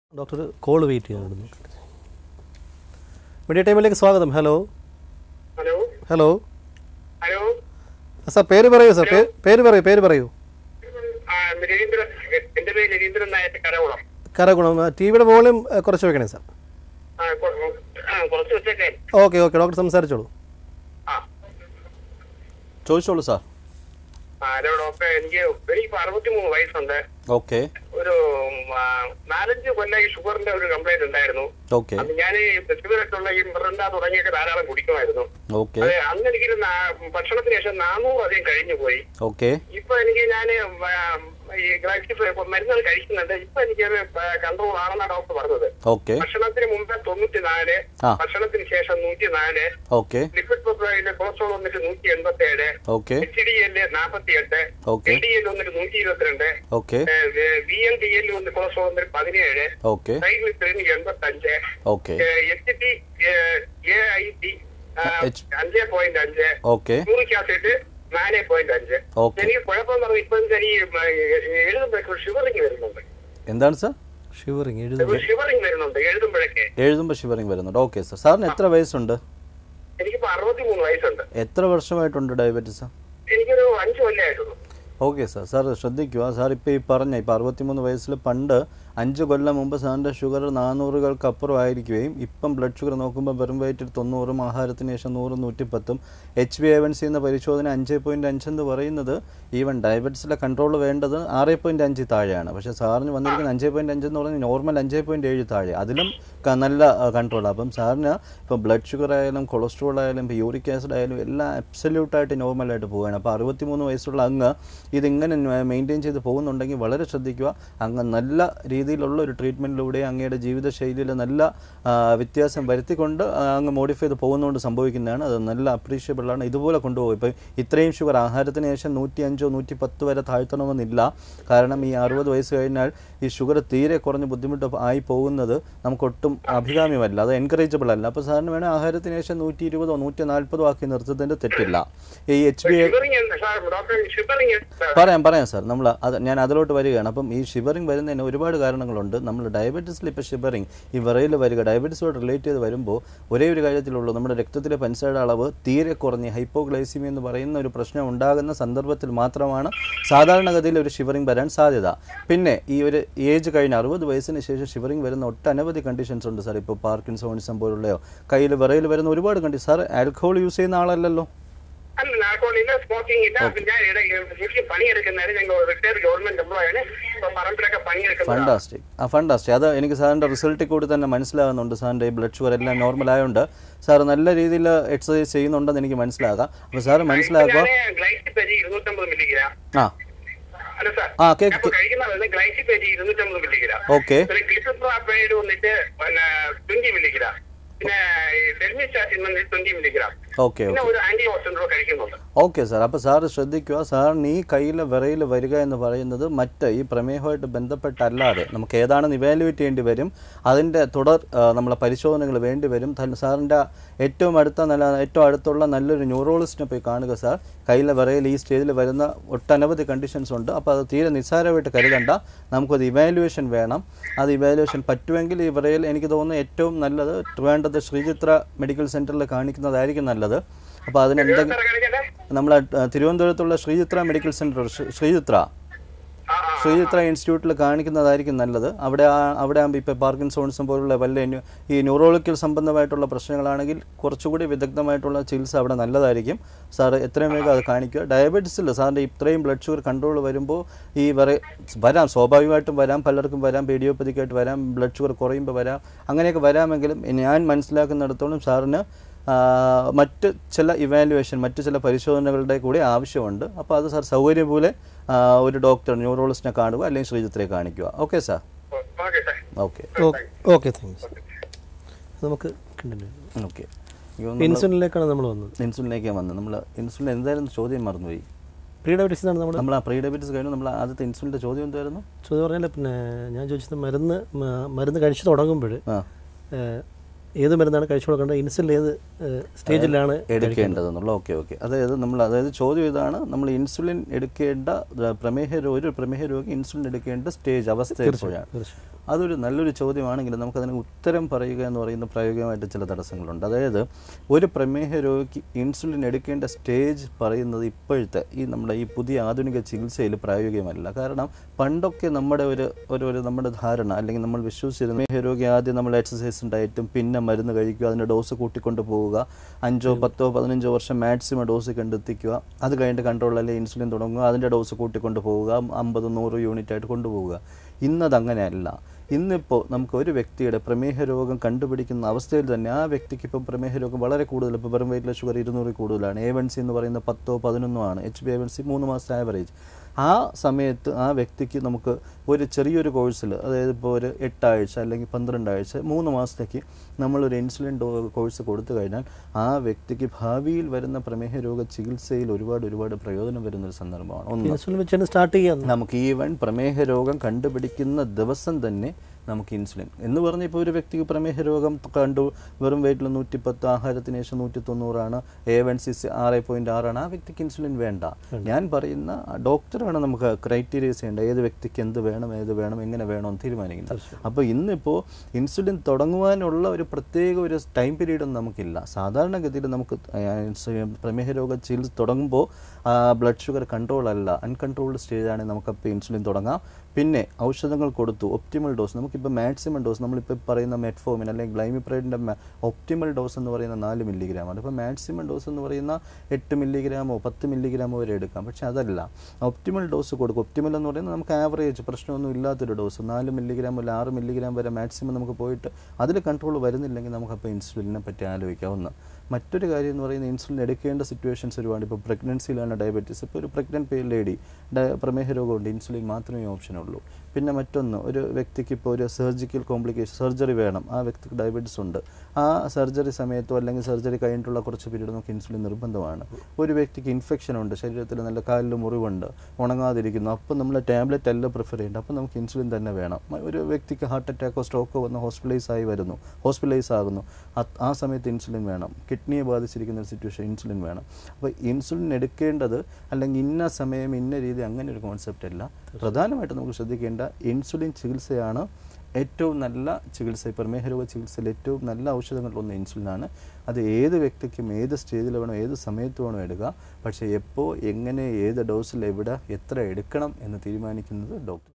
Doctor call wait ചെയ്യാനുണ്ട്. മെഡി ടൈമിലേക്ക് സ്വാഗതം. Hello hello hello hello sir, പേര് പറയൂ സാർ, പേര് പറയൂ. എന്റെ പേര് രവീന്ദ്രൻ നായർ, കരകുളം. കരകുളം. ടി വിയുടെ വോളിയം കുറച്ച് വെക്കണേ സാർ. കുറച്ച് വെച്ചേക്കേ. ഓക്കെ ഡോക്ടർ സംസാരിച്ചോളൂ. ചോദിച്ചോളൂ സാർ. ഹലോ ഡോക്ടർ, എനിക്ക് 63 വയസ്സുണ്ട്. ഓക്കെ. ഒരു 4-5 കൊല്ലം ഷുഗറിന്റെ ഒരു കംപ്ലൈന്റ് ഉണ്ടായിരുന്നു. ഓക്കെ. അത് ഞാൻ ഷുഗറായിട്ടുള്ള ഈ മിറണ്ട തുടങ്ങിയൊക്കെ ധാരാളം കുടിക്കുമായിരുന്നു. ഓക്കെ. അതെ, അന്ന് എനിക്കൊരു ഭക്ഷണത്തിന് ശേഷം 400 അധികം കഴിഞ്ഞു പോയി. ഓക്കെ. ഇപ്പൊ എനിക്ക് ഈ മരുന്നുകൾ കഴിക്കുന്നുണ്ട്. ഇപ്പൊ എനിക്ക് കൺട്രോൾ ആണെന്നാ ഡോക്ടർ പറഞ്ഞത്. ഓക്കെ. ഭക്ഷണത്തിന് മുമ്പ് 94, ഭക്ഷണത്തിന് ശേഷം 104. ഓക്കെ. ലിക്വിഡ് പ്രോട്ടീനിലെ കൊളസ്ട്രോൾ വന്നിട്ട് 187. ഓക്കെ. HDL 48. ഓക്കെ. LDL വന്നിട്ട് 122. ഓക്കെ. VLDL വന്നിട്ട് കൊളസ്ട്രോൾ വന്നിട്ട് 17. Okay. Triglycerin 85. Okay. HT-AIT 5.5. Okay. Uric acid 4.5. എനിക്ക് കുഴപ്പമെന്ന് പറഞ്ഞാൽ ഇപ്പൊ എഴുതുമ്പോഴേക്കും ഷിവറിങ് വരുന്നുണ്ട്. എന്താണ് സാർ? ഷിവറിങ് വരുന്നുണ്ട് എഴുതുമ്പോഴൊക്കെ. എഴുതുമ്പോൾ ഷിവറിങ് വരുന്നുണ്ട്. Okay sir. സാറിന് എത്ര വയസ്സുണ്ട്? എനിക്കിപ്പോ 63 വയസ്സുണ്ട്. എത്ര വർഷമായിട്ടുണ്ട് ഡയബറ്റീസ്? എനിക്കൊരു 5 കൊല്ലമായിട്ടുള്ളൂ. Okay sir. സാർ ശ്രദ്ധിക്കുക. സാർ ഇപ്പോൾ ഈ പറഞ്ഞ 63 വയസ്സിൽ പണ്ട് 5 കൊല്ലം മുമ്പ് സാറിൻ്റെ ഷുഗർ 400കൾക്ക് അപ്പുറം ആയിരിക്കുകയും ഇപ്പം ബ്ലഡ് ഷുഗർ നോക്കുമ്പോൾ വെറും വയറ്റിൽ 90, ആഹാരത്തിന് ശേഷം 100, 110. HbA1c എന്ന പരിശോധന 5.5 എന്ന് പറയുന്നത് ഈവൻ ഡയബറ്റീസിലെ കൺട്രോൾ വേണ്ടത് 6.5 താഴെയാണ്. പക്ഷേ സാറിന് വന്നിരിക്കുന്ന 5.5 എന്ന് പറഞ്ഞാൽ നോർമൽ 5.7 താഴെ, അതിലും നല്ല കൺട്രോളാണ്. അപ്പം സാറിന് ഇപ്പം ബ്ലഡ് ഷുഗർ ആയാലും കൊളസ്ട്രോൾ ആയാലും ഇപ്പോൾ യൂറിക് ആസിഡ് ആയാലും എല്ലാം അബ്സല്യൂട്ടായിട്ട് നോർമലായിട്ട് പോവുകയാണ്. അപ്പോൾ 63 വയസ്സുള്ള അങ്ങ് ഇതിങ്ങനെ മെയിൻറ്റെയിൻ ചെയ്ത് പോകുന്നുണ്ടെങ്കിൽ വളരെ ശ്രദ്ധിക്കുക. അങ്ങ് നല്ല രീതിയിലുള്ള ഒരു ട്രീറ്റ്മെൻറ്റിലൂടെ അങ്ങയുടെ ജീവിതശൈലിയിൽ നല്ല വ്യത്യാസം വരുത്തിക്കൊണ്ട് അങ്ങ് മോഡിഫൈ ചെയ്ത് പോകുന്നതുകൊണ്ട് സംഭവിക്കുന്നതാണ്. അത് നല്ല അപ്രീഷിയബിളാണ്. ഇതുപോലെ കൊണ്ടുപോകും. ഇപ്പം ഇത്രയും ഷുഗർ ആഹാരത്തിന് ശേഷം 105, 110 വരെ താഴ്ത്തണമെന്നില്ല. കാരണം ഈ 60 വയസ്സ് കഴിഞ്ഞാൽ ഈ ഷുഗർ തീരെ കുറഞ്ഞ് ബുദ്ധിമുട്ട് ആയി പോകുന്നത് നമുക്കൊട്ടും അഭികാമ്യമല്ല, അത് എൻകറേജബിൾ അല്ല. അപ്പോൾ സാറിന് വേണേൽ ആഹാരത്തിന് ശേഷം 120, 140 ആക്കി നിർത്തുന്നതിൻ്റെ തെറ്റില്ല. ഈ പറയാം സാർ. ഞാൻ അതിലോട്ട് വരികയാണ്. അപ്പം ഈ ഷിവറിങ് വരുന്നതിന് ഒരുപാട് കാരണങ്ങളുണ്ട്. നമ്മൾ ഡയബറ്റീസിൽ ഇപ്പോൾ ഷിവറിങ് ഈ വിറയിൽ വരിക ഡയബറ്റീസോട് റിലേറ്റ് ചെയ്ത് വരുമ്പോൾ ഒരേ ഒരു കാര്യത്തിലുള്ളൂ, നമ്മുടെ രക്തത്തിലെ പഞ്ചസാരയുടെ അളവ് തീരെ കുറഞ്ഞ് ഹൈപ്പോഗ്ലൈസിമി എന്ന് പറയുന്ന ഒരു പ്രശ്നം ഉണ്ടാകുന്ന സന്ദർഭത്തിൽ മാത്രമാണ് സാധാരണഗതിയിൽ ഒരു ഷിവറിങ് വരാൻ സാധ്യത. പിന്നെ ഈ ഒരു ഏജ് കഴിഞ്ഞ് 60 വയസ്സിന് ശേഷം ഷിവറിങ് വരുന്ന ഒട്ടനവധി കണ്ടീഷൻസ് ഉണ്ട് സാർ. ഇപ്പോൾ പാർക്കിൻസോണിസം പോലുള്ളയോ കയ്യിൽ വിറയിൽ വരുന്ന ഒരുപാട് കണ്ടീഷൻ. സാർ ആൽക്കഹോൾ യൂസ് ചെയ്യുന്ന ആളല്ലല്ലോ? ഫണ്ടാസ്റ്റിക്. അത് എനിക്ക് സാറിൻ്റെ റിസൾട്ടിൽ കൂടി തന്നെ മനസ്സിലാകുന്നുണ്ട്. സാറിൻ്റെ ഈ ബ്ലഡ് ഷുഗർ എല്ലാം നോർമൽ ആയതുകൊണ്ട് സാർ നല്ല രീതിയിൽ എക്സസൈസ് ചെയ്യുന്നുണ്ടെന്ന് എനിക്ക് മനസ്സിലാകാം. അപ്പോൾ സാറ് മനസ്സിലാക്കുക. ഓക്കെ. Okay sir. അപ്പോൾ സാറ് ശ്രദ്ധിക്കുക. സാറിന് ഈ കയ്യിലെ വിറയിൽ വരിക എന്ന് പറയുന്നത് മറ്റ് ഈ പ്രമേഹമായിട്ട് ബന്ധപ്പെട്ടല്ലാതെ നമുക്ക് ഏതാണെന്ന് ഇവാലുവേറ്റ് ചെയ്യേണ്ടി വരും. അതിൻ്റെ തുടർ നമ്മളെ പരിശോധനകൾ വേണ്ടി വരും. സാറിൻ്റെ ഏറ്റവും അടുത്തുള്ള നല്ലൊരു ന്യൂറോളജിസ്റ്റിനെ പോയി കാണുക സാർ. കയ്യിലെ വിറയിൽ ഈ സ്റ്റേജിൽ വരുന്ന ഒട്ടനവധി കണ്ടീഷൻസ് ഉണ്ട്. അപ്പോൾ അത് തീരെ നിസ്സാരമായിട്ട് കരുതണ്ട. നമുക്കൊരു ഇവാലുവേഷൻ വേണം. അത് ഇവാലുവേഷൻ പറ്റുമെങ്കിൽ ഈ വിറയിൽ എനിക്ക് തോന്നുന്നു ഏറ്റവും നല്ലത് ട്രിവാൻഡ്രത്ത് ശ്രീചിത്ര മെഡിക്കൽ സെൻറ്ററിൽ കാണിക്കുന്നതായിരിക്കും നല്ലത്. അപ്പോൾ അതിനെന്തെങ്കിലും നമ്മളെ തിരുവനന്തപുരത്തുള്ള ശ്രീചിത്ര മെഡിക്കൽ സെൻറ്റർ ശ്രീചിത്ര ഇൻസ്റ്റിറ്റ്യൂട്ടിൽ കാണിക്കുന്നതായിരിക്കും നല്ലത്. അവിടെ ആകുമ്പോൾ ഇപ്പോൾ പാർക്കിൻസോൺസും പോലുള്ള വല്ല ഈ ന്യൂറോളജിക്കൽ സംബന്ധമായിട്ടുള്ള പ്രശ്നങ്ങളാണെങ്കിൽ കുറച്ചുകൂടി വിദഗ്ധമായിട്ടുള്ള ചികിത്സ അവിടെ നല്ലതായിരിക്കും. സാറ് എത്രയും വേഗം അത് കാണിക്കുക. ഡയബറ്റീസിൽ സാറിൻ്റെ ഇത്രയും ബ്ലഡ് ഷുഗർ കൺട്രോൾ വരുമ്പോൾ ഈ വരാം, സ്വാഭാവികമായിട്ടും വരാം, പലർക്കും വരാം, പേഡിയോപ്പതിക്കായിട്ട് വരാം, ബ്ലഡ് ഷുഗർ കുറയുമ്പോൾ വരാം, അങ്ങനെയൊക്കെ വരാമെങ്കിലും ഞാൻ മനസ്സിലാക്കുന്നിടത്തോളം സാറിന് മറ്റ് ചില ഇവാലുവേഷൻ, മറ്റു ചില പരിശോധനകളുടെ കൂടി ആവശ്യമുണ്ട്. അപ്പോൾ അത് സാർ സൗകര്യം പോലെ ഒരു ഡോക്ടർ ന്യൂറോളജിസ്റ്റിനെ കാണുക, അല്ലെങ്കിൽ ശ്രീചിത്രയെ കാണിക്കുക. Okay sir. ഓക്കെ. താങ്ക്സ്. നമുക്ക് ഓക്കെ. ഇൻസുലിനിലേക്കാണ് നമ്മൾ വന്നത്. ഇൻസുലിനിലേക്കാണ് വന്നത്. നമ്മൾ ഇൻസുലിൻ എന്തായിരുന്നു ചോദ്യം മറന്നുപോയി. പ്രീ ഡയബറ്റീസ് ആണ് നമ്മൾ ആ പ്രീ ഡയബറ്റീസ് കഴിഞ്ഞു. നമ്മൾ ആദ്യത്തെ ഇൻസുലിൻ്റെ ചോദ്യം എന്തായിരുന്നു? ചോദ്യം പറഞ്ഞാൽ പിന്നെ ഞാൻ ചോദിച്ചത് മരുന്ന് കഴിച്ചു തുടങ്ങുമ്പോൾ ഏത് മരുന്നാണ് കഴിച്ചു കൊടുക്കേണ്ടത്, ഇൻസുലിൻ ഏത് സ്റ്റേജിലാണ് എടുക്കേണ്ടതെന്നുള്ള. ഓക്കെ. അതായത് ചോദ്യം ഇതാണ്, നമ്മൾ ഇൻസുലിൻ എടുക്കേണ്ട ഒരു പ്രമേഹ രോഗി ഇൻസുലിൻ എടുക്കേണ്ട സ്റ്റേജ് അവസ്ഥ എപ്പോഴാണ്? അതൊരു നല്ലൊരു ചോദ്യമാണെങ്കിൽ നമുക്കതിന് ഉത്തരം പറയുക എന്ന് പറയുന്ന പ്രായോഗികമായിട്ട് ചില തടസ്സങ്ങളുണ്ട്. അതായത് ഒരു പ്രമേഹ രോഗിക്ക് ഇൻസുലിൻ എടുക്കേണ്ട സ്റ്റേജ് പറയുന്നത് ഇപ്പോഴത്തെ നമ്മുടെ ഈ പുതിയ ആധുനിക ചികിത്സയിൽ പ്രായോഗികമല്ല. കാരണം പണ്ടൊക്കെ നമ്മുടെ നമ്മുടെ ധാരണ അല്ലെങ്കിൽ നമ്മൾ വിശ്വസിച്ചിരുന്ന പ്രമേഹ രോഗി ആദ്യം നമ്മൾ എക്സസൈസും ഡയറ്റും പിന്നെ മരുന്ന് കഴിക്കുക, അതിൻ്റെ ഡോസ് കൂട്ടിക്കൊണ്ട് പോവുക, 5, 10, 15 വർഷം മാക്സിമം ഡോസ് കണ്ടെത്തിക്കുക, അത് കഴിഞ്ഞിട്ട് കൺട്രോൾ അല്ലെങ്കിൽ ഇൻസുലിൻ തുടങ്ങുക, അതിൻ്റെ ഡോസ് കൂട്ടിക്കൊണ്ട് പോവുക, 50-100 യൂണിറ്റ് ആയിട്ട് കൊണ്ടുപോവുക. ഇന്നതങ്ങനെയല്ല. ഇന്നിപ്പോൾ നമുക്ക് ഒരു വ്യക്തിയുടെ പ്രമേഹ രോഗം കണ്ടുപിടിക്കുന്ന അവസ്ഥയിൽ തന്നെ ആ വ്യക്തിക്ക് ഇപ്പം പ്രമേഹ രോഗം വളരെ കൂടുതൽ, ഇപ്പോൾ വെറും വെയിറ്റിലെ ഷുഗർ 200 കൂടുതലാണ്, A1C എന്ന് പറയുന്ന 10-11 ആണ്, HbA1c 3 മാസത്തെ ആവറേജ്. ആ സമയത്ത് ആ വ്യക്തിക്ക് നമുക്ക് ഒരു ചെറിയൊരു കോഴ്സിൽ, അതായത് ഇപ്പോൾ ഒരു 8 ആഴ്ച അല്ലെങ്കിൽ 12 ആഴ്ച 3 മാസത്തേക്ക് നമ്മളൊരു ഇൻസുലിൻ കോഴ്സ് കൊടുത്തു കഴിഞ്ഞാൽ ആ വ്യക്തിക്ക് ഭാവിയിൽ വരുന്ന പ്രമേഹ രോഗ ചികിത്സയിൽ ഒരുപാട് പ്രയോജനം വരുന്നൊരു സന്ദർഭമാണ്. ഒന്ന് സ്റ്റാർട്ട് ചെയ്യാം. നമുക്ക് ഈവൻ പ്രമേഹ രോഗം കണ്ടുപിടിക്കുന്ന ദിവസം തന്നെ നമുക്ക് ഇൻസുലിൻ എന്ന് പറഞ്ഞാൽ, ഇപ്പോൾ ഒരു വ്യക്തിക്ക് പ്രമേഹ രോഗം കണ്ടു, വെറും വെയിറ്റിൽ 110, ആഹാരത്തിന് ശേഷം 190 A1C 6.6 ആ വ്യക്തിക്ക് ഇൻസുലിൻ വേണ്ട. ഞാൻ പറയുന്ന ഡോക്ടറാണ് നമുക്ക് ക്രൈറ്റീരിയസ് ചെയ്യേണ്ടത്, ഏത് വ്യക്തിക്ക് എന്ത് വേണം, എങ്ങനെ വേണമെന്ന് തീരുമാനിക്കുന്നത്. അപ്പോൾ ഇന്നിപ്പോൾ ഇൻസുലിൻ തുടങ്ങുവാനുള്ള ഒരു പ്രത്യേക ഒരു ടൈം പീരീഡൊന്നും നമുക്കില്ല. സാധാരണഗതിയിൽ നമുക്ക് പ്രമേഹ രോഗ ചികിത്സ തുടങ്ങുമ്പോൾ ബ്ലഡ് ഷുഗർ കൺട്രോൾ അല്ല, അൺകൺട്രോൾഡ് സ്റ്റേജാണെങ്കിൽ നമുക്കപ്പോൾ ഇൻസുലിൻ തുടങ്ങാം. പിന്നെ ഔഷധങ്ങൾ കൊടുത്തു ഒപ്റ്റിമൽ ഡോസ്, നമുക്കിപ്പോൾ മാക്സിമം ഡോസ് നമ്മളിപ്പോൾ പറയുന്ന മെറ്റ്ഫോമിൻ അല്ലെങ്കിൽ ഗ്ലൈമിപ്രൈഡിൻ്റെ ഒപ്റ്റിമൽ ഡോസ് എന്ന് പറയുന്ന 4 മില്ലിഗ്രാമാണ്. ഇപ്പോൾ മാക്സിമം ഡോസ് എന്ന് പറയുന്ന 8 മില്ലിഗ്രാമോ 10 മില്ലിഗ്രാമോ വരെ എടുക്കാം. പക്ഷേ അതല്ല, ഒപ്റ്റിമൽ ഡോസ് കൊടുക്കും. ഒപ്റ്റിമൽ എന്ന് പറയുന്നത് നമുക്ക് ആവറേജ് പ്രശ്നമൊന്നും ഇല്ലാത്തൊരു ഡോസ്, 4 മില്ലിഗ്രാം അല്ലെങ്കിൽ 6 മില്ലിഗ്രാം വരെ മാക്സിമം നമുക്ക് പോയിട്ട് അതിൽ കൺട്രോൾ വരുന്നില്ലെങ്കിൽ നമുക്കപ്പോൾ ഇൻസുലിനെ പറ്റി ആലോചിക്കാവുന്ന. മറ്റൊരു കാര്യം എന്ന് പറയുന്നത്, ഇൻസുലിൻ എടുക്കേണ്ട സിറ്റുവേഷൻസ് ഒരുപാട്. ഇപ്പോൾ പ്രഗ്നൻസിയിലാണ് ഡയബറ്റീസ്, ഇപ്പോൾ ഒരു പ്രഗ്നൻറ്റ് ലേഡി പ്രമേഹ രോഗമുണ്ട്, ഇൻസുലിൻ മാത്രമേ ഓപ്ഷനുള്ളൂ. പിന്നെ മറ്റൊന്ന്, ഒരു വ്യക്തിക്ക് ഇപ്പോൾ ഒരു സർജിക്കൽ കോംപ്ലിക്കേഷൻ, സർജറി വേണം, ആ വ്യക്തിക്ക് ഡയബറ്റീസ് ഉണ്ട്, ആ സർജറി സമയത്തോ അല്ലെങ്കിൽ സർജറി കഴിഞ്ഞിട്ടുള്ള കുറച്ച് പീരീഡ് നമുക്ക് ഇൻസുലിൻ നിർബന്ധമാണ്. ഒരു വ്യക്തിക്ക് ഇൻഫെക്ഷൻ ഉണ്ട്, ശരീരത്തിൽ നല്ല കാലിൽ മുറിവുണ്ട്, ഉണങ്ങാതിരിക്കുന്നു, അപ്പോൾ നമ്മൾ ടാബ്ലറ്റ് അല്ല പ്രിഫർ ചെയ്യേണ്ടത്, അപ്പോൾ നമുക്ക് ഇൻസുലിൻ തന്നെ വേണം. ഒരു വ്യക്തിക്ക് ഹാർട്ട് അറ്റാക്കോ സ്ട്രോക്കോ വന്ന് ഹോസ്പിറ്റലൈസ് ആകുന്നു, ആ സമയത്ത് ഇൻസുലിൻ വേണം. കിഡ്നിയെ ബാധിച്ചിരിക്കുന്ന ഒരു സിറ്റുവേഷൻ, ഇൻസുലിൻ വേണം. അപ്പോൾ ഇൻസുലിൻ എടുക്കേണ്ടത് അല്ലെങ്കിൽ ഇന്ന സമയം ഇന്ന രീതി അങ്ങനെ ഒരു കോൺസെപ്റ്റ് അല്ല. പ്രധാനമായിട്ട് നമുക്ക് ശ്രദ്ധിക്കേണ്ട ഇൻസുലിൻ ചികിത്സയാണ് ഏറ്റവും നല്ല ചികിത്സ. പ്രമേഹ രോഗ ചികിത്സയിൽ ഏറ്റവും നല്ല ഔഷധങ്ങളിലൊന്ന് ഇൻസുലിനാണ്. അത് ഏത് വ്യക്തിക്കും ഏത് സ്റ്റേജിൽ വേണോ ഏത് സമയത്ത് വേണോ എടുക്കുക. പക്ഷേ എപ്പോൾ, എങ്ങനെ, ഏത് ഡോസിൽ, എവിടെ, എത്ര എടുക്കണം എന്ന് തീരുമാനിക്കുന്നത് ഡോക്ടർ.